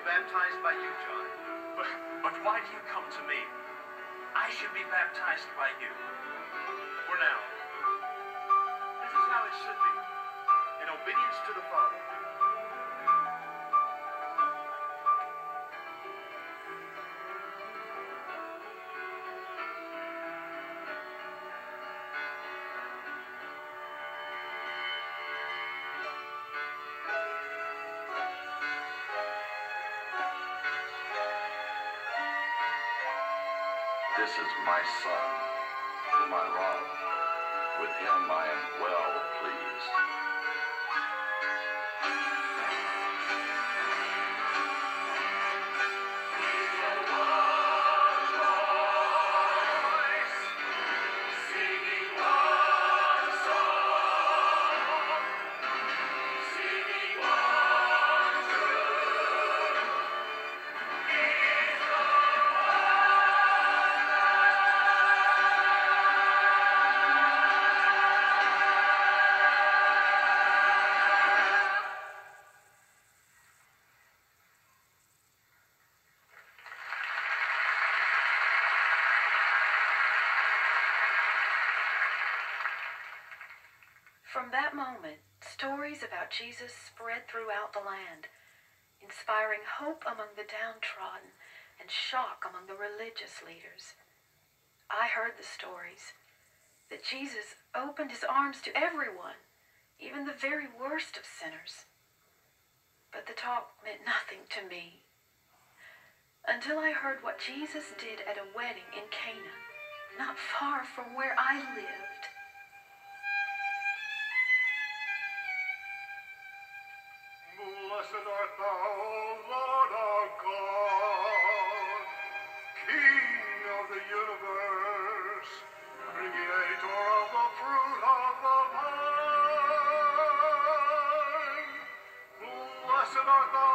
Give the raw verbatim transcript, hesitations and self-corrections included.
baptized by you, John. But, but why do you come to me? I should be baptized by you. For now, this is how it should be, in obedience to the Father. This is my Son, whom I love. With him I am well pleased. From that moment, stories about Jesus spread throughout the land, inspiring hope among the downtrodden and shock among the religious leaders. I heard the stories that Jesus opened his arms to everyone, even the very worst of sinners. But the talk meant nothing to me until I heard what Jesus did at a wedding in Cana, not far from where I lived. Blessed art thou, O Lord our God, King of the universe, creator of the fruit of the vine. Blessed art thou,